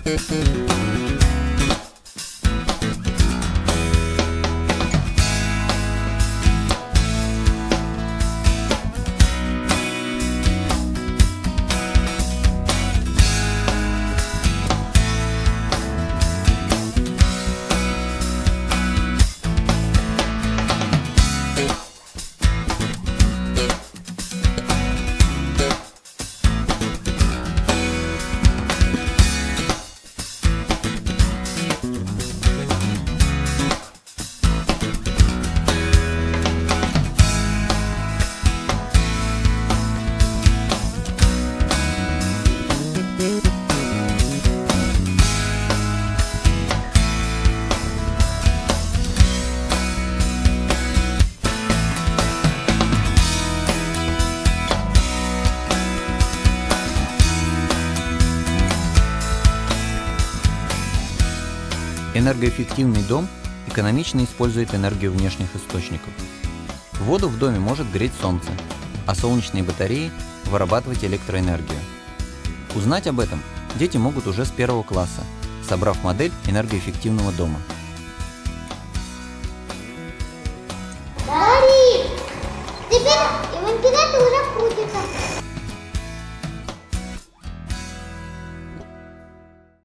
Энергоэффективный дом экономично использует энергию внешних источников. Воду в доме может греть солнце, а солнечные батареи вырабатывать электроэнергию. Узнать об этом дети могут уже с 1 класса, собрав модель энергоэффективного дома.